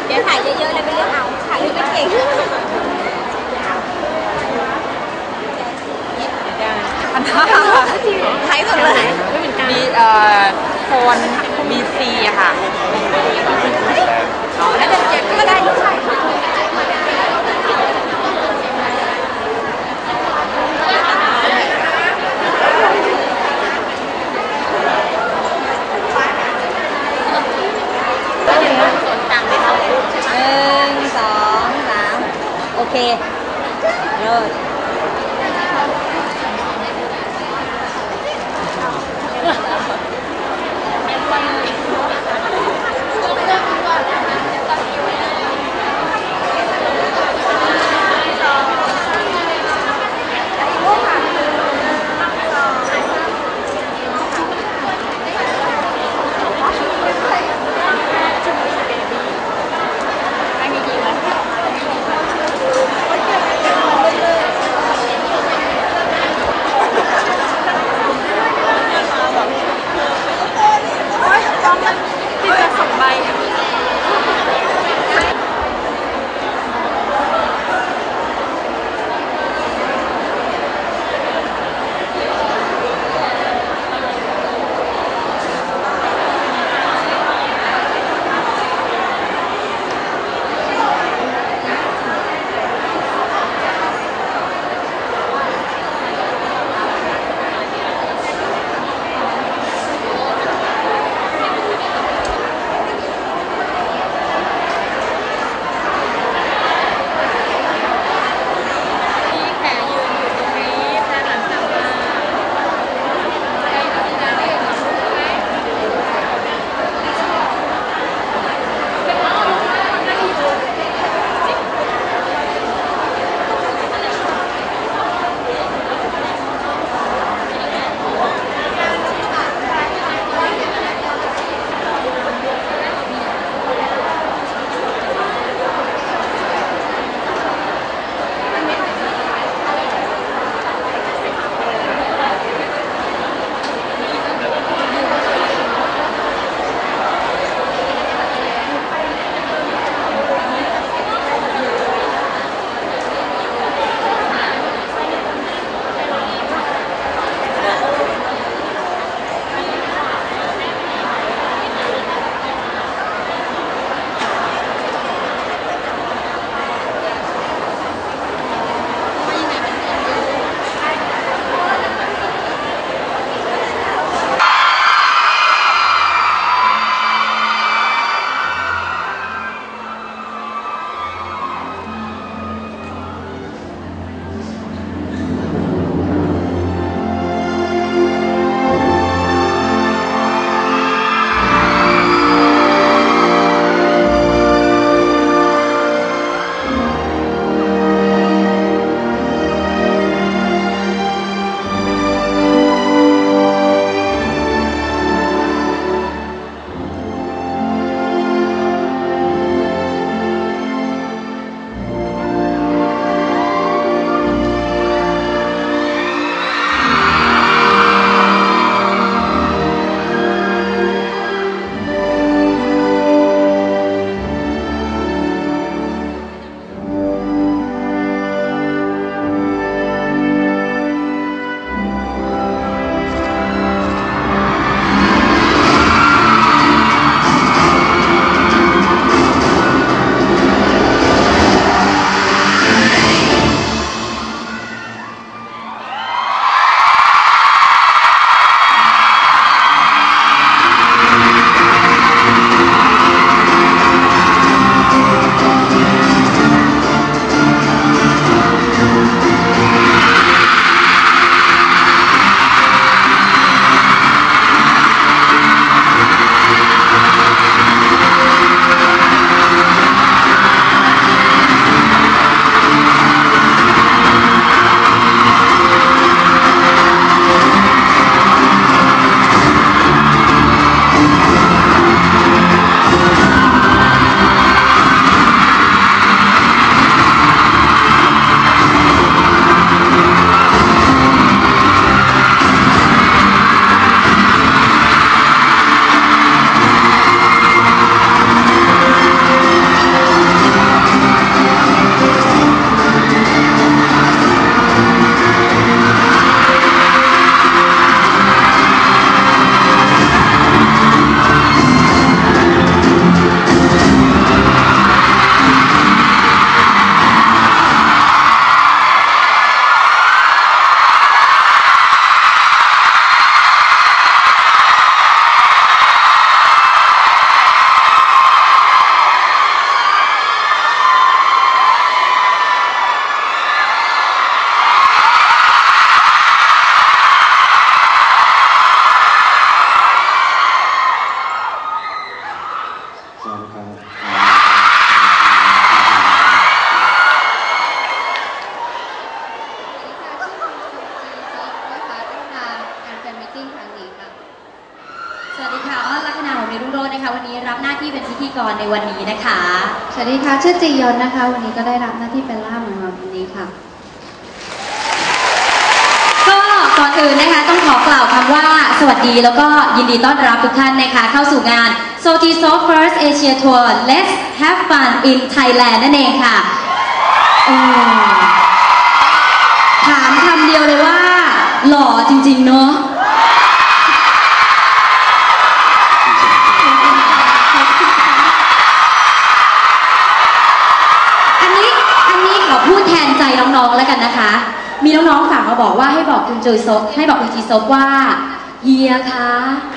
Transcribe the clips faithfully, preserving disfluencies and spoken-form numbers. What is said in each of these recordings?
ดี๋ยวถ่ายเยอะๆเลยไปเลือกเอาถ่ายไม่เก่งอันนั้นไทยสุดเลยมีเอ่อโฟนบีซีอะค่ะแล้วเดี๋ยวเจ็บก็ได้ใช่ค่ะหนึ่งสองสามโอเคเลิศสวัสดีครับสวัสดีค่ะอ้อนลัคนาหงส์เดชรุ่งโรจน์นะคะวันนี้รับหน้าที่เป็นพิธีกรในวันนี้นะคะสวัสดีค่ะชื่อจียอนนะคะวันนี้ก็ได้รับหน้าที่เป็นล่ามของเราวันนี้ค่ะก็ก่อนอื่นนะคะต้องขอกล่าวคำว่าสวัสดีแล้วก็ยินดีต้อนรับทุกท่านนะคะเข้าสู่งาน โซ ที Soft First Asia Tour Let's Have Fun in Thailand นั่นเองค่ะโอ้ถามคำเดียวเลยว่าหล่อจริงๆเนาะอันนี้อันนี้ขอพูดแทนใจน้องๆแล้วกันนะคะมีน้องๆฝากมาบอกว่าให้บอกคุณจุยซบให้บอกคุณจีซบว่าเฮียคะ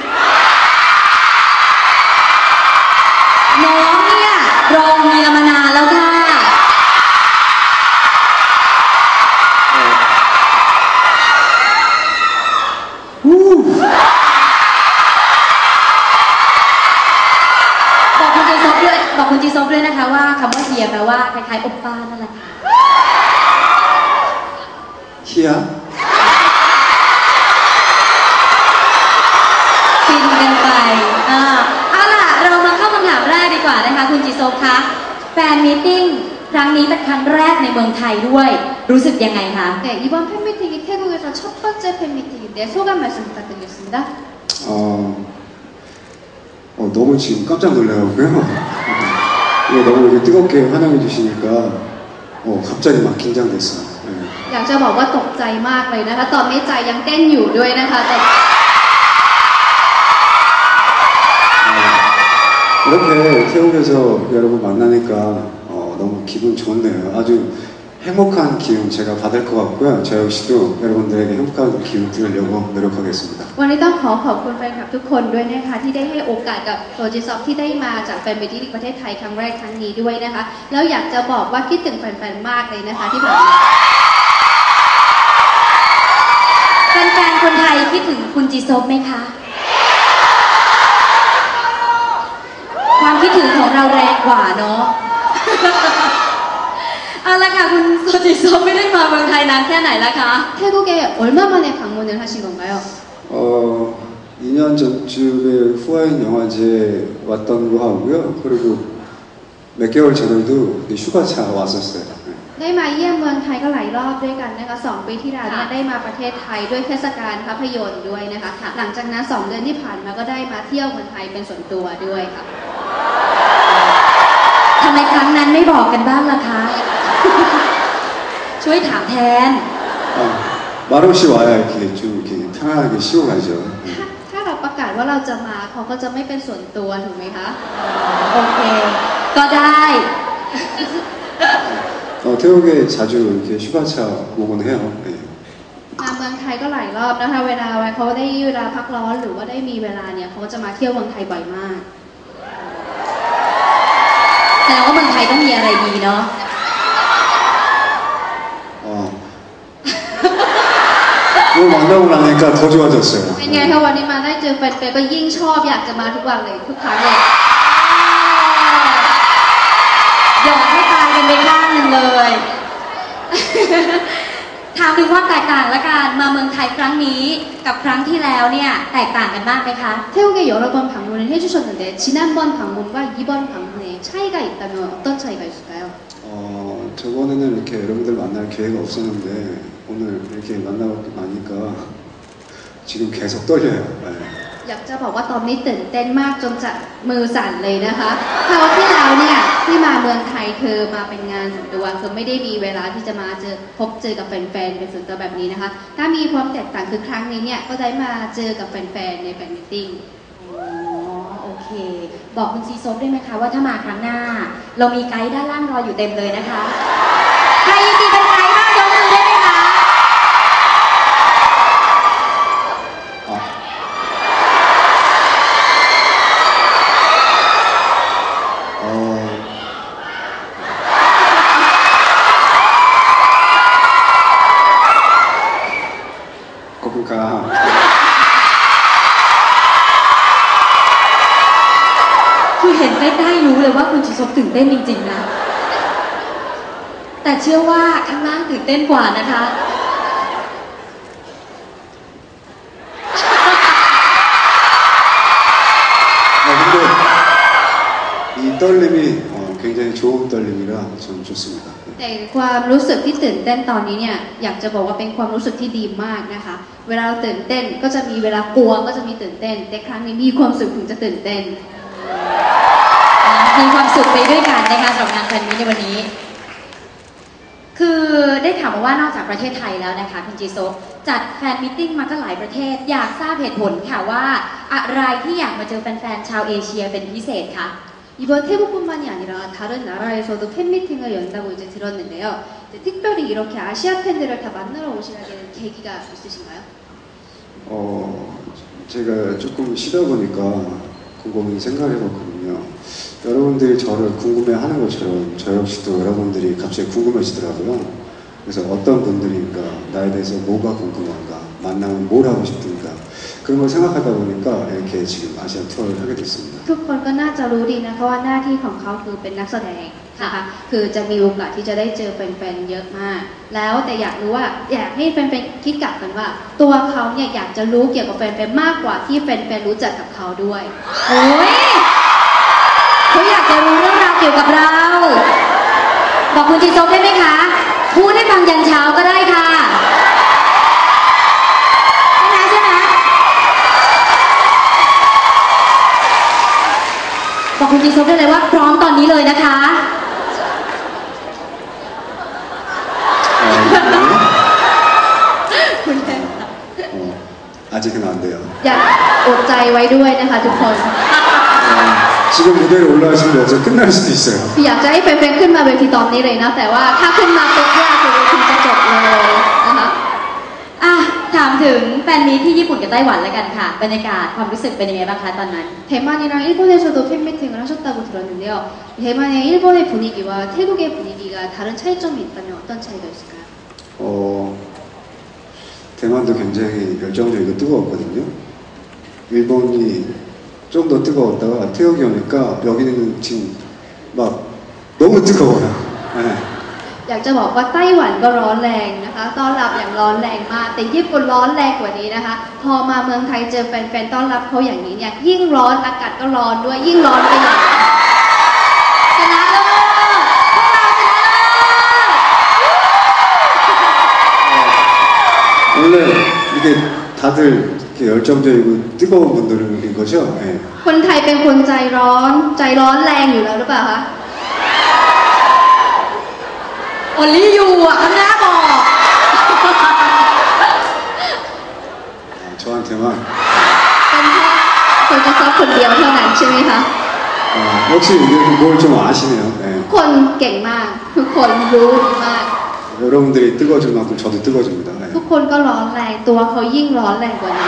น้องเนี่ยรอเฮียมานานแล้วค่ะบอกคุณจีซบด้วยบอกคุณจีซบด้วยนะคะว่าคำว่าเฮียแปลว่าคล้ายๆอบป้านั่นแหละค่ะเฮียฟินกันไปอ่าเอาล่ะเรามาเข้าคำถามแรกดีกว่านะคะคุณจิโซคะแฟนมีตติ้งครั้งนี้เป็นครั้งแรกในเมืองไทยด้วยรู้สึกยังไงคะ 네, 이번 팬미팅이 태국에서 첫 번째 팬미팅인데 소감 말씀 부탁드리겠습니다. 어, 어 너무 지금 깜짝 놀라고요. 이거 너무 이렇게 뜨겁게 환영해 주시니까 어 갑자기 막 긴장됐어요. 네. อยากจะบอกว่าตกใจมากเลยนะคะตอนนี้ใจยังเต้นอยู่ด้วยนะคะแต่ 이렇게 태국에서 여러분 만나니까 어, 너무 기분 좋네요. 아주 행복한 기운 제가 받을 것 같고요. 저 역시도 여러분들에게 행복한 기운 드리려고 노력하겠습니다. วันนี้ต้องขอขอบคุณแฟนคลับทุกคนด้วยนะคะที่ได้ให้โอกาสกับโซจิซอฟที่ได้มาจากแฟนมิตติ้งในประเทศไทยครั้งแรกครั้งนี้ด้วยนะคะแล้วอยากจะบอกว่าคิดถึงแฟนๆมากเลยนะคะที่ผ่านมาแฟนๆคนไทยคิดถึงคุณจีซบไหมคะความคิดถึงของเราแรงกว่าเนาะ เอาละค่ะคุณโซจิซบไม่ได้มาเมืองไทยนานแค่ไหนแล้วคะ 태국에 얼마 만에 방문을 하신 건가요? 어, 이 년 전쯤에 후아인 영화제에 왔던 거 하고요. 그리고 몇 개월 전에도 휴가차 왔었어요. ได้มาเยี่ยมเมืองไทยก็หลายรอบด้วยกันนะคะสองปีที่แล้วเนี่ยได้มาประเทศไทยด้วยเทศกาลภาพยนตร์ด้วยนะคะหลังจากนั้นสองเดือนที่ผ่านมาก็ได้มาเที่ยวเมืองไทยเป็นส่วนตัวด้วยค่ะทำไมครั้งนั้นไม่บอกกันบ้างล่ะคะ ช่วยถามแทน 아, 말없이 와야 이렇게 좀 이렇게 편안하게 쉬고 가죠. ถ้าเราประกาศว่าเราจะมาเขาก็จะไม่เป็นส่วนตัวถูกไหมคะโอเคก็ได้ 어, 태국에 자주 이렇게 휴가차 오곤 해요. 네. มาเมืองไทยก็หลายรอบนะคะเวลาเขาได้เวลาพักร้อนหรือว่าได้มีเวลาเนี่ยเขาจะมาเที่ยวเมืองไทยบ่อยมากแสดงว่าเมืองไทยต้องมีอะไรดีเนาะ 어. 오늘 만나고 나니까 더 좋아졌어요. เป็นไงคะวันนี้มาได้เจอแฟนๆก็ยิ่งชอบอยากจะมาทุกวันเลยทุกครั้งเลยหยอดให้ตายกันไปข้างหนึ่งเลย ถามถึงความแตกต่างละกันมาเมืองไทยครั้งนี้กับครั้งที่แล้วเนี่ยแตกต่างกันมากไหมคะ 태국에 여러 번 방문을 해주셨는데 지난번 방문과 이번 방문에 차이가 있다면 어떤 차이가 있을까요? 어, 저번에는 이렇게 여러분들 만날 기회가 없었는데 오늘 이렇게 만나고 나니까 지금 계속 떨려요. 네. อยากจะบอกว่าตอนนี้ตื่นเต้นมากจนจะมือสั่นเลยนะคะคราวที่แล้วเนี่ยที่มาเมืองไทยเธอมาเป็นงานส่วนตัวคือไม่ได้มีเวลาที่จะมาเจอพบเจอกับแฟนๆเป็นส่วนตัวแบบนี้นะคะถ้ามีความแตกต่างคือครั้งนี้เนี่ยก็ได้มาเจอกับแฟนๆในแฟนมิตติ้งอ๋อโอเคบอกคุณซีซบได้ไหมคะว่าถ้ามาครั้งหน้าเรามีไกด์ด้านล่างรออยู่เต็มเลยนะคะใครยินดีเป็นไกด์บ้างยกมือได้ไหมคะ 어. คือเห็นแใกล้ๆรู้เลยว่าคุณจิซบตื่นเต้นจริงๆนะแต่เชื่อว่าข้างล่างตื่นเต้นกว่านะคะ 이 떨림이 어, 굉장히 좋은 떨림이라 저는 좋습니다. แต่ความรู้สึกที่ตื่นเต้นตอนนี้เนี่ยอยากจะบอกว่าเป็นความรู้สึกที่ดีมากนะคะเวลาเราตื่นเต้นก็จะมีเวลากลัวก็จะมีตื่นเต้นแต่ครั้งนี้มีความสุขถึงจะตื่นเต้นมีความสุขไปด้วยกันนะคะสำหรับงานแฟนมิตในวันนี้คือได้ข่าวมาว่านอกจากประเทศไทยแล้วนะคะคุณจีโซจัดแฟนมิทติ้งมาก็หลายประเทศอยากทราบเหตุผลค่ะว่าอะไรที่อยากมาเจอแฟนๆชาวเอเชียเป็นพิเศษคะ 이번 태국뿐만이 아니라 다른 나라에서도 팬미팅을 연다고 이제 들었는데요. 특별히 이렇게 아시아 팬들을 다 만나러 오시게 된 계기가 있으신가요? 어, 제가 조금 쉬다 보니까 곰곰이 생각해봤거든요. 여러분들이 저를 궁금해하는 것처럼 저 역시도 여러분들이 갑자기 궁금해지더라고요. 그래서 어떤 분들인가, 나에 대해서 뭐가 궁금한가, 만나면 뭘 하고 싶은가 그런 걸 생각하다 보니까 이렇게 지금 아시아 투어를 하게 됐습니다. ทุกคนก็น่าจะรู้ดีนะคะว่าหน้าที่ของเขาคือเป็นนักแสดงนะคะคือจะมีโอกาสที่จะได้เจอแฟนๆเยอะมากแล้วแต่อยากรู้ว่าอยากให้แฟนๆคิดกลับกันว่าตัวเขาเนี่ยอยากจะรู้เกี่ยวกับแฟนๆมากกว่าที่แฟนๆรู้จักกับเขาด้วยโอ้ยเขาอยากจะรู้เรื่องราวเกี่ยวกับเราบอกคุณจีโซได้ไหมคะพูดให้ฟังยันเช้าก็ได้ค่ะบอกคุณจีซบได้เลยว่าพร้อมตอนนี้เลยนะคะคุณแม่ 아직은 안 돼요. อยากอดใจไว้ด้วยนะคะทุกคน 지금 무대에 올라가시면 어제 끝날 수도 있어요. อยากจะให้แฟนๆขึ้นมาเวทีตอนนี้เลยนะแต่ว่าถ้าขึ้นมาปุ๊บเนี่ยคือคุณจะจบเลยนะคะอ่ะถามถึงแฟนมีที่ญี่ปุ่นกับไต้หวันแล้วกันค่ะบรรยากาศความรู้สึกเป็นยังไงบ้างคะตอนนั้น 대만이랑 일본에서도 팬미팅을 하셨다고 들었는데요. 대만의 일본의 분위기와 태국의 분위기가 다른 차이점이 있다면 어떤 차이가 있을까요? 어, 대만도 굉장히 열정적이고 뜨거웠거든요. 일본이 좀 더 뜨거웠다가 태국이 오니까 여기는 지금 막 너무 뜨거워요. 네. อยากจะบอกว่าไต้หวันก็ร้อนแรงนะคะต้อนรับอย่างร้อนแรงมากแต่ญี่ปุ่นร้อนแรงกว่านี้นะคะพอมาเมืองไทยเจอแฟนๆต้อนรับเขาอย่างนี้เนี่ยยิ่งร้อนอากาศก็ร้อนด้วยยิ่งร้อนไปใหญ่ชนะเลิศพวกเราชนะ 어, 원래 이게 다들 이렇게 열정적이고 뜨거운 분들인 거죠? 네. คนไทยเป็นคนใจร้อนใจร้อนแรงอยู่แล้วหรือเปล่าคะโอลี่ยูอ่ะข้างหน้าบอก 저한테만 เป็นแค่คนจะซอบคนเดียวเท่านั้นใช่ไหมคะ 어, 역시 뭘 좀 아시네요. 네. คนเก่งมากทุกคนรู้ดีมาก 여러분들이 뜨거워질 만큼 저도 뜨거워집니다. 네. ทุกคนก็ร้อนแรงตัวเขายิ่งร้อนแรงกว่านี้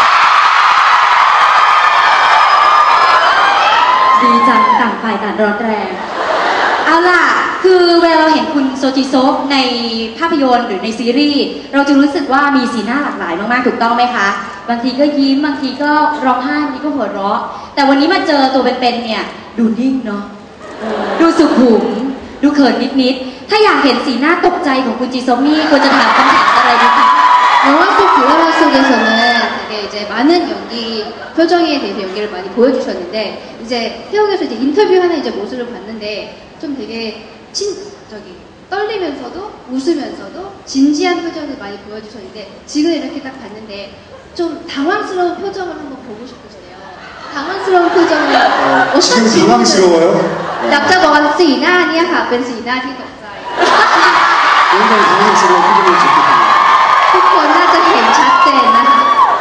ดีจังต่างฝ่ายต่างร้อนแรงเอาล่ะคือเวลาเราเห็นคุณโซจิโซฟในภาพยนตร์หรือในซีรีส์เราจะรู้สึกว่ามีสีหน้าหลากหลายมากๆถูกต้องไหมคะบางทีก็ยิ้มบางทีก็ร้องไห้บางทีก็หัวเราะแต่วันนี้มาเจอตัวเป็นๆเนี่ยดูนิ่งเนาะดูสุขุมดูเขินนิดๆถ้าอยากเห็นสีหน้าตกใจของคุณจีโซมี่ควรจะถามคำถามอะไรดีคะ 영화 속 드라마 속에서는 되게 이제 많은 연기 표정에 대해서 연기를 많이 보여주셨는데 이제 태국에서 이제 인터뷰하는 이제 모습을 봤는데 좀 되게 친 저기 떨리면서도 웃으면서도 진지한 표정을 많이 보여주셨는데 지금 이렇게 딱 봤는데 좀 당황스러운 표정을 한번 보고 싶으시네요. 당황스러운 표정을 어, 어떤 지금 친구들 당황스러워요? 약자가สีหน้าเนี่ยค่ะเป็นสีหน้าที่ตกใจ 굉장히 당황스러운 표정을 짓고 ทุกคนน่าจะเห็นชัดเจนนะคะ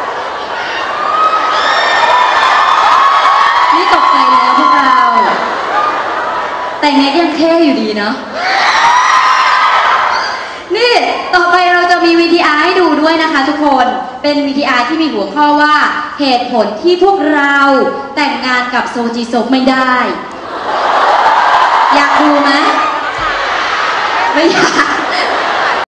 นี่ตกใจแล้วพวกเราแต่เน็ตยังเท่อยู่ดีเนาะนี่ต่อไปเราจะมี วี ที อาร์ ให้ดูด้วยนะคะทุกคนเป็น วี ที อาร์ ที่มีหัวข้อว่าเหตุผลที่พวกเราแต่งงานกับโซจิโซไม่ได้อยากดูไหมไม่อยาก